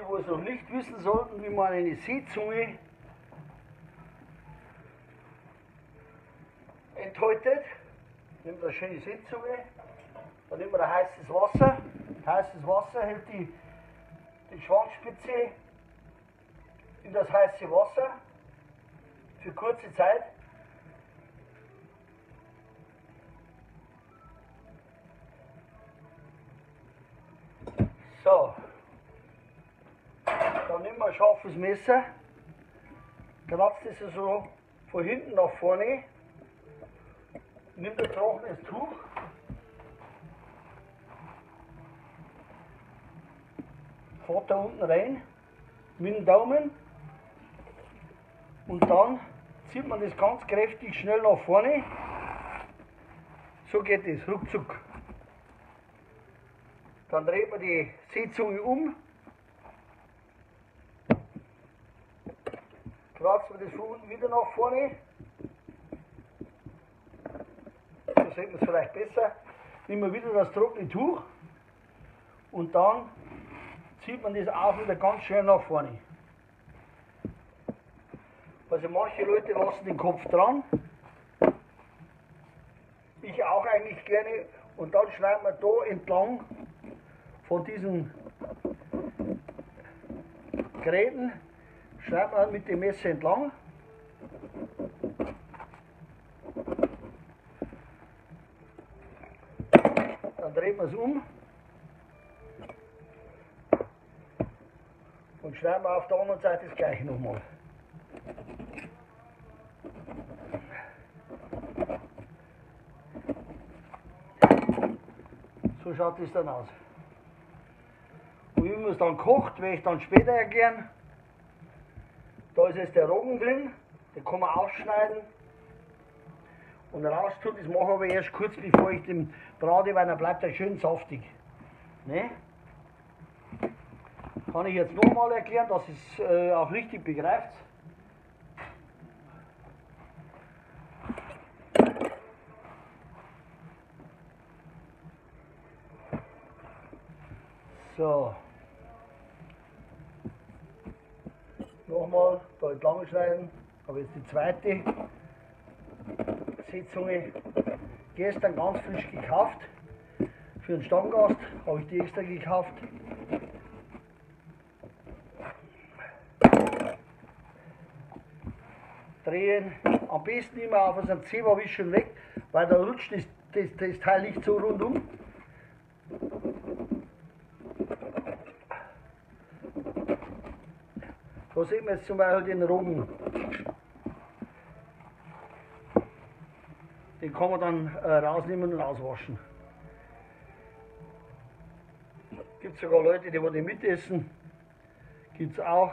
wo es noch nicht wissen sollten, wie man eine Seezunge enthäutet, nimmt eine schöne Seezunge, dann nimmt man ein heißes Wasser. Heißes Wasser hält die Schwanzspitze in das heiße Wasser für kurze Zeit. So, dann nehmen wir ein scharfes Messer, kratzt es so von hinten nach vorne, nimmt ein trockenes Tuch, fährt da unten rein mit dem Daumen und dann zieht man das ganz kräftig schnell nach vorne. So geht es, ruckzuck. Dann dreht man die Seezunge um, kratzt man das von unten wieder nach vorne. So sieht man es vielleicht besser. Nehmen wir wieder das trockene Tuch und dann zieht man das auch wieder ganz schön nach vorne. Also manche Leute lassen den Kopf dran, ich auch eigentlich gerne, und dann schneiden wir da entlang von diesen Gräten, schneiden wir mit dem Messer entlang. Dann dreht man es um und schneiden wir auf der anderen Seite das gleiche nochmal. So schaut es dann aus. Und wie man es dann kocht, werde ich dann später erklären. Da ist jetzt der Roggen drin, den kann man ausschneiden und raus tun. Das mache ich aber erst kurz bevor ich den brate, weil dann bleibt er schön saftig. Ne? Kann ich jetzt nochmal erklären, dass es auch richtig begreift. So. Nochmal da entlang schneiden, habe jetzt die zweite Seezunge gestern ganz frisch gekauft. Für den Stammgast habe ich die extra gekauft. Drehen, am besten immer auf so einen Zewa-Wisch weg, weil da rutscht das Teil nicht so rundum. Da sehen wir jetzt zum Beispiel den Roggen. Den kann man dann rausnehmen und auswaschen. Gibt es sogar Leute, die den mitessen. Gibt es auch.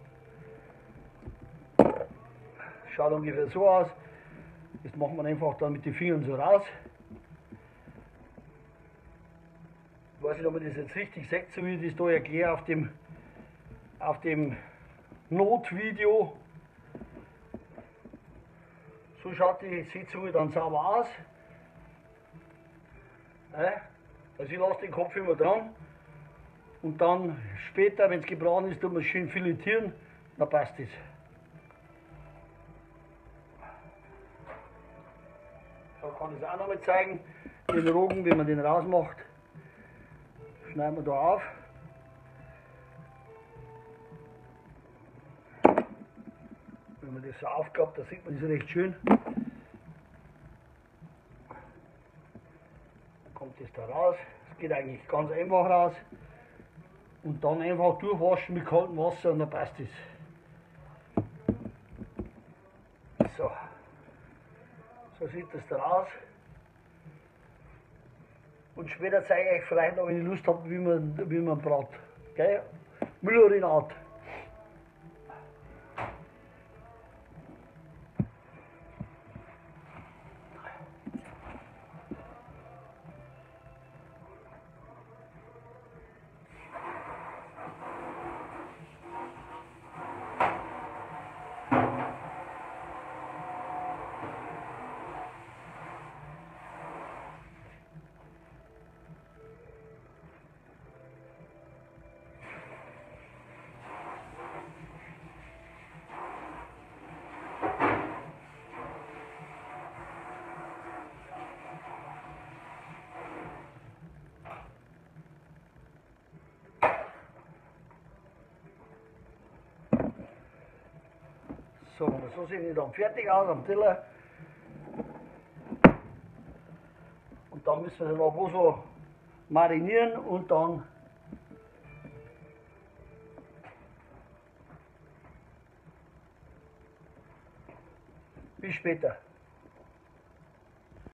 Schaut ungefähr so aus. Das macht man einfach dann mit den Fingern so raus. Ich weiß nicht, ob man das jetzt richtig sieht, so wie ich das da erkläre auf dem Notvideo. So schaut die Seezunge dann sauber aus. Also ich lasse den Kopf immer dran und dann später, wenn es gebraten ist, tut man es schön filetieren, dann passt es. So kann ich es auch noch mal zeigen, den Roggen, wie man den rausmacht. Schneiden wir da auf. Wenn man das so aufklappt, da sieht man das recht schön. Kommt das da raus. Das geht eigentlich ganz einfach raus. Und dann einfach durchwaschen mit kaltem Wasser und dann passt es. So. So sieht das da aus. Und später zeige ich euch vielleicht noch, wenn ich Lust habe, wie man brät. Gell? Müllerin-Art. So, so sehen die dann fertig aus am Teller. Und dann müssen wir sie noch so marinieren und dann bis später.